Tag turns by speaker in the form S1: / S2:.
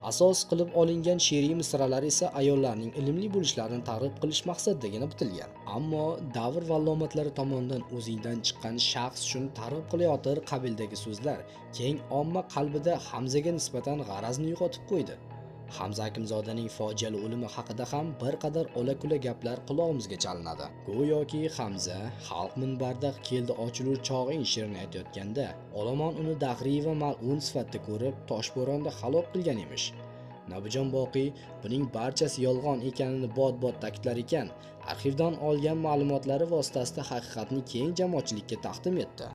S1: Asos qilib olingan she'riy misralar esa ayollarning ilmli bo'lishlarini targ'ib qilish maqsadidagina bitilgan. Ammo davr vallomatlari tomonidan o'zingdan chiqqan shaxs shuni targ'ib qilayotir qabildagi so'zlar keng omma qalbida Hamzaga nisbatan g'arazni uyg'otib qo'ydi. Hamza Akimzodaning fojiali o'limi haqida ham bir qadar ola-kula gaplar qulog'imizga chalinadi. Go'yoki Hamza xalq minbarda keldi ochilur chog'ing she'rini aytayotganda, olomon uni dahriy va mal'un sifatida ko'rib, toshbo'ronda halok qilgan emish. Nabijon Boqiy buning barchasi yolg'on ekanini bot-bot ta'kidlar ekan, arxivdan olgan ma'lumotlari vositasida haqiqatni keng jamoatchilikka taqdim etdi.